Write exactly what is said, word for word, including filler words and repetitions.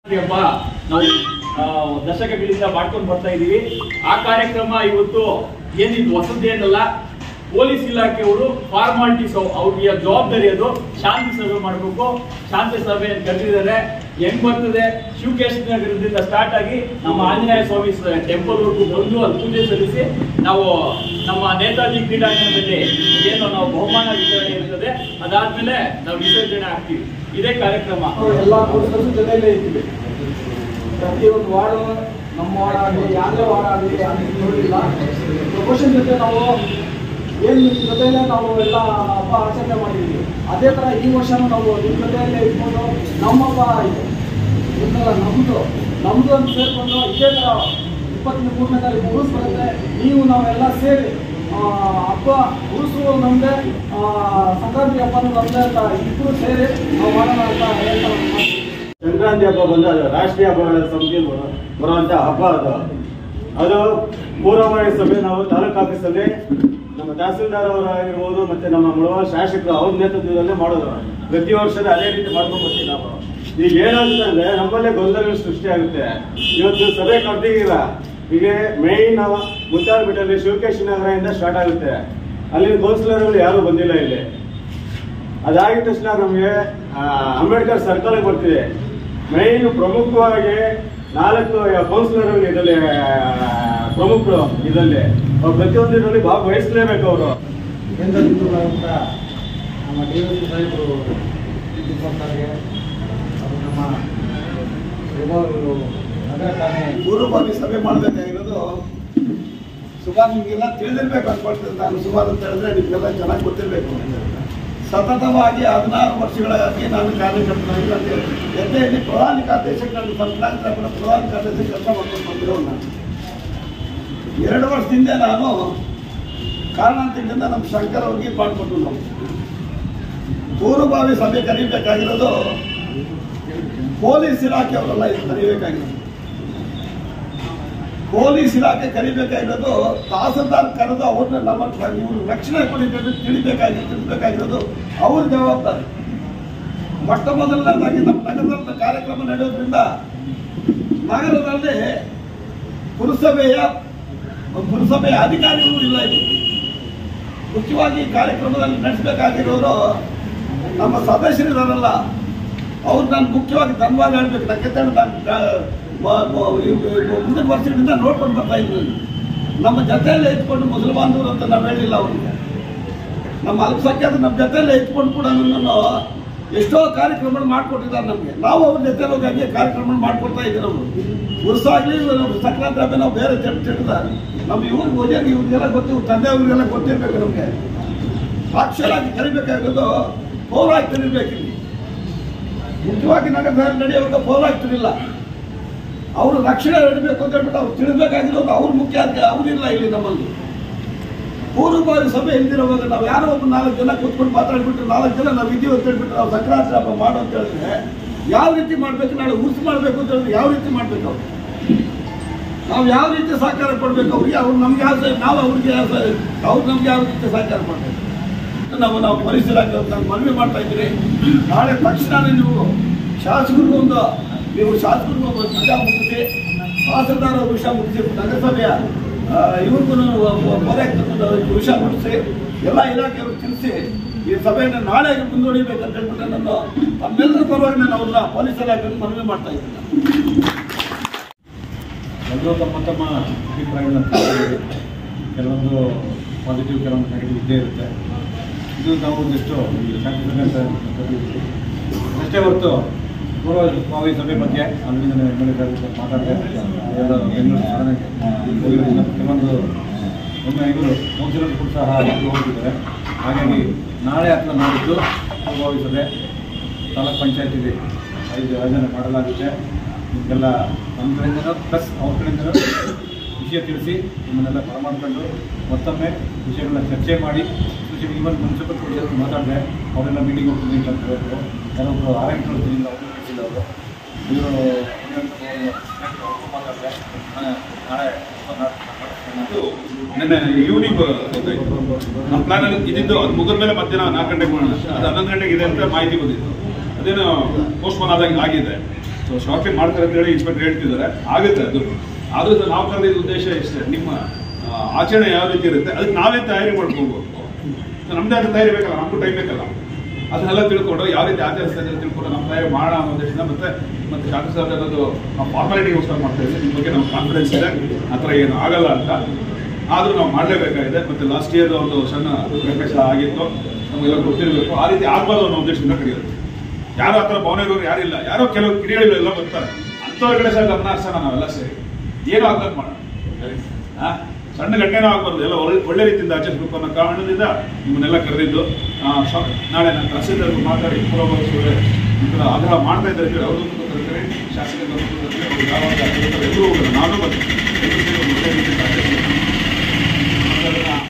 ನಾವು ದಶಕಗಳಿಂದ ಮಾಡ್ಕೊಂಡು ಬರ್ತಾ ಇದೀವಿ. ಆ ಕಾರ್ಯಕ್ರಮ ಇವತ್ತು ಏನಿದು ಹೊಸದೇನಲ್ಲ. ಪೊಲೀಸ್ ಇಲಾಖೆಯವರು ಫಾರ್ಮಾಲಿಟೀಸ್ ಅವ್ರಿಗೆ ಜವಾಬ್ದಾರಿ ಅದು ಶಾಂತಿ ಸಭೆ ಮಾಡಬೇಕು. ಶಾಂತಿ ಸಭೆ ಕರೆದಿದ್ದಾರೆ. ಹೆಂಗ್ ಬರ್ತದೆ, ಶಿವಕೇಶ್ ನಗರದಿಂದ ಸ್ಟಾರ್ಟ್ ಆಗಿ ನಮ್ಮ ಆಂಜನೇಯ ಸ್ವಾಮಿ ಟೆಂಪಲ್ ವರ್ಗು ಬಂದು ಅಲ್ಲಿ ಪೂಜೆ ಸಲ್ಲಿಸಿ ನಾವು ನಮ್ಮ ನೇತಾಜಿ ಕ್ರೀಡಾಂಗಣದಲ್ಲಿ ಏನು ನಾವು ಬಹುಮಾನ ವಿತರಣೆ ಇರ್ತದೆ, ಅದಾದ್ಮೇಲೆ ನಾವು ವಿಸರ್ಜನೆ ಆಗ್ತೀವಿ. ಇದೇ ಕಾರ್ಯಕ್ರಮ. ಎಲ್ಲ ಜೊತೆಯಲ್ಲೇ ಇದ್ದೀವಿ. ಪ್ರತಿಯೊಂದು ವಾರ್ಡ್ ನಮ್ಮ ವಾರ್ಡ್ ಆಗಲಿ ಯಾವುದೇ ವಾರ್ಡ್ ಆಗಲಿ ಅದಕ್ಕೆ ನೋಡಿಲ್ಲ. ಪ್ರಮೋಷನ್ ಜೊತೆ ನಾವು ಏನು ನಿಮ್ಮ ಜೊತೆಯಲ್ಲೇ ನಾವು ಎಲ್ಲ ಹಬ್ಬ ಆಚರಣೆ ಮಾಡಿದ್ದೀವಿ. ಅದೇ ಥರ ಈ ವರ್ಷನೂ ನಾವು ನಿಮ್ಮ ಜೊತೆಯಲ್ಲೇ ಇಟ್ಕೊಂಡು ನಮ್ಮ ಹಬ್ಬ ಇದೆ ಇದೆಲ್ಲ ನಮ್ಮದು ನಮ್ಮದು ಅಂತ ಸೇರಿಕೊಂಡು ಇದೇ ಥರ ಇಪ್ಪತ್ತ ಮೂರನೇ ತಾರೀಕು ಉರುಸು ಬರುತ್ತೆ. ನೀವು ನಾವೆಲ್ಲ ಸೇರಿ ಹಬ್ಬ ಉರುಸು ನಮ್ಮದೇ, ಸಂಕ್ರಾಂತಿ ಹಬ್ಬನೂ ನಮ್ಮದೇ ಅಂತ ಇಬ್ಬರು ಸೇರಿ ನಾವು ಮಾಡೋಣ ಅಂತ ಹೇಳ್ತಾರೆ. ಸಂಕ್ರಾಂತಿ ಹಬ್ಬ ಬಂದಾಗ ರಾಷ್ಟ್ರೀಯ ಹಬ್ಬಗಳ ಸಮಿತಿ ಬರುವಂತ ಹಬ್ಬ ಅದು. ಅದು ಪೂರ್ವಭಾವಿ ಸಭೆ ನಾವು ತಾಲೂಕು ಆಫೀಸಲ್ಲಿ ನಮ್ಮ ತಹಸೀಲ್ದಾರ್ ಅವರಾಗಿರ್ಬೋದು ಮತ್ತೆ ನಮ್ಮ ಮುಳುವ ಶಾಸಕರು ಅವ್ರ ನೇತೃತ್ವದಲ್ಲೇ ಮಾಡೋದು. ಪ್ರತಿ ವರ್ಷದ ಅದೇ ರೀತಿ ಮಾಡ್ಕೊಂಡು ಬರ್ತೀವಿ ನಾವು. ಈಗ ಏನಾಗುತ್ತೆ ಅಂದ್ರೆ ನಮ್ಮಲ್ಲೇ ಗೊಂದಲಗಳು ಸೃಷ್ಟಿ ಆಗುತ್ತೆ. ಇವತ್ತು ಸಭೆ ಕರ್ದಿಲ್ಲ. ಈಗ ಮೇಯ್ನ್ ಮುತ್ತಾರ್ಬಿಟ್ಟಲ್ಲಿ ಶಿವಕೇಶ್ ನಗರದಿಂದ ಸ್ಟಾರ್ಟ್ ಆಗುತ್ತೆ. ಅಲ್ಲಿ ಕೌನ್ಸಿಲರ್ಗಳು ಯಾರು ಬಂದಿಲ್ಲ ಇಲ್ಲಿ. ಅದಾಗಿದ ತಕ್ಷಣ ನಮಗೆ ಅಂಬೇಡ್ಕರ್ ಸರ್ಕಲ್ಗೆ ಬರ್ತಿದೆ. ಮೇಯ್ನ್ ಪ್ರಮುಖವಾಗಿ ನಾಲ್ಕು ಕೌನ್ಸಿಲರ್ ಇದರಲ್ಲಿ ಪ್ರಮುಖರು ಇದರಲ್ಲಿ ಪ್ರತಿಯೊಂದು ಇದರಲ್ಲಿ ಭಾಗವಹಿಸಲೇಬೇಕು ಅವರು. ನಮ್ಮ ಡಿ ಎಸ್ ಪಿ ಸಾಹೇಬರು ಸರ್ಕಾರಕ್ಕೆ ನಮ್ಮ ವಿಭಾಗಗಳು ನಗರ ಠಾಣೆ ಪೂರ್ವಭಾವಿ ಸಭೆ ಮಾಡಬೇಕಾಗಿರೋದು ಸುಮಾರು ನಿಮಗೆಲ್ಲ ತಿಳಿದಿರ್ಬೇಕು ಅನ್ಕೊಳ್ತೇನೆ. ನಾನು ಸುಮಾರು ಅಂತ ಹೇಳಿದ್ರೆ ನಿಮಗೆಲ್ಲ ಚೆನ್ನಾಗಿ ಗೊತ್ತಿರಬೇಕು. ಸತತವಾಗಿ ಹದಿನಾರು ವರ್ಷಗಳಾಗಿ ನಾನು ಕಾರ್ಯಕರ್ತನಾಗಿ ನನ್ನ ಜೊತೆಯಲ್ಲಿ ಪ್ರಧಾನ ಕಾರ್ಯದರ್ಶಿ ನಾನು ಸಂಕ್ರಾಂತಿ ಕೂಡ ಪ್ರಧಾನ ಕಾರ್ಯದರ್ಶಿ ಕೆಲಸ ಮಾಡ್ಕೊಂಡು ಬಂದಿರೋ ನಾನು ಎರಡು ವರ್ಷದಿಂದ ನಾನು ಕಾರಣಾಂತರದಿಂದ ನಮ್ಮ ಶಂಕರ್ ಅವ್ರಿಗೆ ಮಾಡಿಕೊಟ್ಟು ನಾವು ಪೂರ್ವಭಾವಿ ಸಭೆ ಕರೀಬೇಕಾಗಿರೋದು ಪೊಲೀಸ್ ಇಲಾಖೆಯವರೆಲ್ಲ ಇದು ಕರೀಬೇಕಾಗಿರೋದು. ಪೊಲೀಸ್ ಇಲಾಖೆ ಕರಿಬೇಕಾಗಿರೋದು ತಹಸೀಲ್ದಾರ್ ಕರೆದು ಅವ್ರನ್ನ ನಮ್ಮ ಇವರು ರಕ್ಷಣೆ ಕೊಡಿ ತಿಳಿಬೇಕಾಗಿ ತಿಳಿಬೇಕಾಗಿರೋದು ಅವ್ರ ಜವಾಬ್ದಾರಿ. ಮೊಟ್ಟ ಮೊದಲನೇದಾಗಿ ನಮ್ಮ ನಗರದಲ್ಲಿ ಕಾರ್ಯಕ್ರಮ ನಡೆಯೋದ್ರಿಂದ ನಗರದಲ್ಲಿ ಪುರಸಭೆಯ ಪುರಸಭೆಯ ಅಧಿಕಾರಿಗಳು ಇಲ್ಲ. ಇದು ಮುಖ್ಯವಾಗಿ ಕಾರ್ಯಕ್ರಮದಲ್ಲಿ ನಡೆಸಬೇಕಾಗಿರೋರು ನಮ್ಮ ಸದಸ್ಯರಿದಾರಲ್ಲ ಅವ್ರು ನಾನು ಮುಖ್ಯವಾಗಿ ಧನ್ಯವಾದ ಹೇಳ್ಬೇಕು. ಯಾಕೆಂದ್ರೆ ನಾನು ಮುಂದಿನ ವರ್ಷಗಳಿಂದ ನೋಡ್ಕೊಂಡು ಬರ್ತಾ ಇದ್ದೀನಿ. ನಮ್ಮ ಜೊತೆಯಲ್ಲೇ ಇಟ್ಕೊಂಡು ಮುಸಲ್ಮಾನರು ಅಂತ ನಾವು ಹೇಳಿಲ್ಲ ಅವ್ರಿಗೆ. ನಮ್ಮ ಅಲ್ಪಸಂಖ್ಯಾತ ನಮ್ಮ ಜೊತೆಯಲ್ಲೇ ಇಟ್ಕೊಂಡು ಕೂಡ ನನ್ನನ್ನು ಎಷ್ಟೋ ಕಾರ್ಯಕ್ರಮ ಮಾಡಿಕೊಟ್ಟಿದ್ದಾರೆ ನಮಗೆ. ನಾವು ಅವ್ರ ಜೊತೆ ಹೋಗಿ ಕಾರ್ಯಕ್ರಮ ಮಾಡಿಕೊಡ್ತಾ ಇದ್ದೀವಿ. ನಾವು ಉರ್ಸಾಗ್ಲಿ ಸಂಕ್ರಾಂತಿ ಹಬ್ಬ ನಾವು ಬೇರೆ ತಿಳಿದ ನಮ್ಮ ಇವ್ರಿಗೆ ಓದಿಯಾಗಿ ಇವ್ರಿಗೆಲ್ಲ ಗೊತ್ತಿವ್ ತಂದೆ ಅವ್ರಿಗೆಲ್ಲ ಗೊತ್ತಿರಬೇಕು. ನಮಗೆ ಸಾಕ್ಷರಾಗಿ ಕರಿಬೇಕಾಗೋದು ಪೌರಾಗಿ ಕರಿಬೇಕಿಲ್ಲ. ಮುಖ್ಯವಾಗಿ ನಗರದಲ್ಲಿ ನಡೆಯುವಾಗ ಪೌರಾಗ್ತಿರಲಿಲ್ಲ. ಅವರು ರಕ್ಷಣೆ ನಡೀಬೇಕು ಅಂತ ಹೇಳ್ಬಿಟ್ಟು ಅವ್ರು ತಿಳಿಬೇಕಾಗಿರೋದು ಅವ್ರು ಮುಖ್ಯ ಅಂತ ಅವರಿಲ್ಲ ಇಲ್ಲಿ ನಮ್ಮಲ್ಲಿ. ಪೂರ್ವಭಾವಿ ಸಭೆ ಇಲ್ದಿರೋವಾಗ ನಾವು ಯಾರೋ ಒಬ್ಬ ನಾಲ್ಕು ಜನ ಕೂತ್ಕೊಂಡು ಮಾತಾಡ್ಬಿಟ್ಟು ನಾಲ್ಕು ಜನ ನಾವು ಇದೀವಿ ಅಂತ ಹೇಳ್ಬಿಟ್ಟು ನಾವು ಸಂಕ್ರಾಂತಿ ಹಬ್ಬ ಮಾಡೋ ಅಂತ ಹೇಳಿದ್ರೆ ಯಾವ ರೀತಿ ಮಾಡಬೇಕು, ನಾಳೆ ಉರ್ಸು ಮಾಡಬೇಕು ಅಂತ ಹೇಳಿದ್ರೆ ಯಾವ ರೀತಿ ಮಾಡಬೇಕು, ಅವ್ರು ನಾವು ಯಾವ ರೀತಿ ಸಹಕಾರ ಕೊಡಬೇಕು ಅವ್ರಿಗೆ, ಅವ್ರು ನಮ್ಗೆ ಯಾವ ನಾವು ಅವ್ರಿಗೆ ಯಾವ ಅವ್ರು ನಮ್ಗೆ ಯಾವ ರೀತಿ ಸಹಕಾರ ಮಾಡಬೇಕು ನಾವು ನಾವು ಪರಿಸರಾಗಿ ನಾನು ಮನವಿ ಮಾಡ್ತಾ ಇದ್ದೀರಿ. ನಾಳೆ ತಕ್ಷಣವೇ ನೀವು ಶಾಸಕರಿಗೂ ಒಂದು ನೀವು ಶಾಸಕರಿಗೂ ಒಂದು ವಿಷಯ ಮುಗಿಸಿ, ತಹಸೀಲ್ದಾರ್ ವಿಷಯ ಮುಗಿಸಿ, ನಗರಸಭೆಯ ಇವ್ರಿಗೂ ತಗೊಂಡು ವಿಷಯ ಮುಗಿಸಿ ಎಲ್ಲ ಇಲಾಖೆಯವರು ತಿಳಿಸಿ ಈ ಸಭೆಯನ್ನು ನಾಳೆ ಮುಂದೂಡಿಬೇಕಂತ ಹೇಳ್ಬಿಟ್ಟು ನಾನು ತಮ್ಮೆಲ್ಲರ ಪರವಾಗಿ ನಾನು ಅವ್ರನ್ನ ಪೊಲೀಸ್ ಇಲಾಖೆಗೆ ಮನವಿ ಮಾಡ್ತಾ ಇದ್ದೀನಿ. ಎಲ್ಲರೂ ತಮ್ಮ ತಮ್ಮ ಅಭಿಪ್ರಾಯಗಳನ್ನು ಕೆಲವೊಂದು ಪಾಸಿಟಿವ್ ಕೆಲವೊಂದು ನೆಗೆಟಿವ್ ಇದ್ದೇ ಇರುತ್ತೆ. ಇದು ನಾವು ಒಂದಿಷ್ಟು ಅಷ್ಟೇ ಹೊರತು ಪೂರ್ವಭಾವಿ ಸಭೆ ಬಗ್ಗೆ ಅಲ್ಲಿಂದ ಎಮ್ ಎಲ್ ಎ ಮಾತಾಡಿದೆ. ಎಲ್ಲ ಬೆಂಗಳೂರು ಸಾಧನೆಗೆ ಕೆಲವೊಂದು ಒಮ್ಮೆ ಇವರು ಕೌನ್ಸಿಲರ್ ಕೂಡ ಸಹ ಹೋಗಿದ್ದಾರೆ. ಹಾಗಾಗಿ ನಾಳೆ ಅಥವಾ ನಾಡಿದ್ದು ಪೂರ್ವಭಾವಿ ಸಭೆ ತಾಲೂಕ್ ಪಂಚಾಯತಿಗೆ ಐದು ಯೋಜನೆ ಮಾಡಲಾಗುತ್ತೆ. ನಿಮಗೆಲ್ಲ ನಮ್ಮ ಕಡೆಯಿಂದನೂ ಪ್ಲಸ್ ಅವ್ರ ಕಡೆಯಿಂದನೂ ವಿಷಯ ತಿಳಿಸಿ ನಿಮ್ಮನ್ನೆಲ್ಲ ಬರಮಾಡ್ಕೊಂಡು ಮತ್ತೊಮ್ಮೆ ವಿಷಯಗಳನ್ನ ಚರ್ಚೆ ಮಾಡಿ ಇವನ್ ಮುನ್ಸಿಪಲ್ ಜೊತೆ ಮಾತಾಡಿದೆ. ಅವರೆಲ್ಲ ಮೀಟಿಂಗ್ ಹೋಗ್ತೀನಿ ಅಂತ ಹೇಳಿದ್ರು. ಕೆಲವೊಬ್ಬರು ಆರ್ ಎಂ ನೋಡ್ತೀನಿ ಅವರು ಕಳಿಸಿಲ್ಲ. ಅವರು ಇವರು ಮಾತಾಡಿದೆ. ನಾಳೆ ನಿನ್ನೆ ಈವ್ನಿಂಗ್ ನಮ್ಮ ಪ್ಲಾನ್ ಇದ್ದಿದ್ದು ಅದು ಮುಗಿದ ಮೇಲೆ ಮಧ್ಯಾಹ್ನ ನಾಲ್ಕು ಗಂಟೆಗೆ ಮಾಡೋಣ. ಅದು ಹನ್ನೊಂದು ಗಂಟೆಗೆ ಇದೆ ಅಂತ ಮಾಹಿತಿ ಬಂದಿತ್ತು. ಅದೇನು ಪೋಸ್ಟ್ಪೋನ್ ಆದಂಗೆ ಆಗಿದೆ. ಸೊ ಶಾರ್ಟ್ಲಿ ಮಾಡ್ತಾರೆ ಅಂತ ಹೇಳಿ ಇನ್ಸ್ಪೆಕ್ಟರ್ ಹೇಳ್ತಿದ್ದಾರೆ, ಆಗುತ್ತೆ ಅದು. ಆದ್ರೂ ಸಹ ನಾವು ಕರೆದಿದ್ದ ಉದ್ದೇಶ ಇಷ್ಟೇ, ನಿಮ್ಮ ಆ, ಆಚರಣೆ ಯಾವ ರೀತಿ ಇರುತ್ತೆ ಅದಕ್ಕೆ ನಾವೇ ತಯಾರಿ ಮಾಡ್ಕೋಬೇಕು. ನಮ್ದೇ ಆದ ತಯಾರಿ ಬೇಕಲ್ಲ, ನಮಗೂ ಟೈಮ್ ಬೇಕಲ್ಲ, ಅದನ್ನೆಲ್ಲ ತಿಳ್ಕೊಂಡು ಯಾವ ರೀತಿ ಆಚರಿಸ್ತಾರೆ ಅಂತ ತಿಳ್ಕೊಂಡು ನಮ್ಮ ತಯಾರಿ ಮಾಡೋಣ ಅನ್ನೋ ಉದ್ದೇಶದಿಂದ ಮತ್ತೆ ಮತ್ತೆ ಶಾಂತಿ ಸರ್ ಅನ್ನೋದು ಫಾರ್ಮಾಲಿಟಿಗೋಸ್ಕರ ಮಾಡ್ತಾ ಇದ್ದೀವಿ. ನಿಮ್ಮ ಬಗ್ಗೆ ನಮ್ಗೆ ಕಾನ್ಫಿಡೆನ್ಸ್ ಇದೆ, ಆ ಥರ ಏನು ಆಗಲ್ಲ ಅಂತ. ಆದರೂ ನಾವು ಮಾಡಲೇಬೇಕಾಗಿದೆ. ಮತ್ತು ಲಾಸ್ಟ್ ಇಯರ್ ಒಂದು ಸಣ್ಣ ವ್ಯತ್ಯಾಸ ಆಗಿತ್ತು, ನಮಗೆಲ್ಲ ಗೊತ್ತಿರಬೇಕು, ಆ ರೀತಿ ಆಗಬಾರ್ದು ಅನ್ನೋ ಉದ್ದೇಶದಿಂದ ಕರೆಯೋದು. ಯಾರೋ ಆ ಥರ ಭಾವನೆಗಳು ಯಾರಿಲ್ಲ, ಯಾರೋ ಕೆಲವು ಕಿರಿಯಗಳೆಲ್ಲ ಬರ್ತಾರೆ, ಅಂಥವ್ರ ಕಡೆ ಸಹ ಗಮನ ಹರಿಸೋಣ ನಾವೆಲ್ಲ ಸೇರಿ. ಏನೂ ಆಗ್ಬೇಕು ಮಾಡೋಣ, ಹಾಂ ಸಣ್ಣ ಘಟನೆನೂ ಆಗ್ಬಾರ್ದು, ಎಲ್ಲ ಒಳ್ಳೆ ಒಳ್ಳೆ ರೀತಿಯಿಂದ ಆಚರಿಸಬೇಕು ಅನ್ನೋ ಕಾರಣದಿಂದ ನಿಮ್ಮನ್ನೆಲ್ಲ ಕರೆದಿದ್ದು. ನಾಳೆ ನಾನು ತಹಸೀಲ್ದಾರ್ಗೂ ಮಾತಾಡಿ ಪೂರ್ವಭಾವಿಸುವ ಈ ಥರ ಆಗ್ರಹ ಮಾಡ್ತಾ ಇದ್ದಾರೆ ಹೇಳಿ ಅವ್ರದ್ದು ಕರೀತಾರೆ, ಶಾಸಕರು ಯಾವಾಗ ಎಲ್ಲರೂ ಹೋಗೋದು, ನಾನು ಬರ್ತೀನಿ, ಎಲ್ಲರೂ ಸೇರಿ ಒಳ್ಳೆ ರೀತಿಯಿಂದ ಆಚರಿಸ್ಬೇಕು.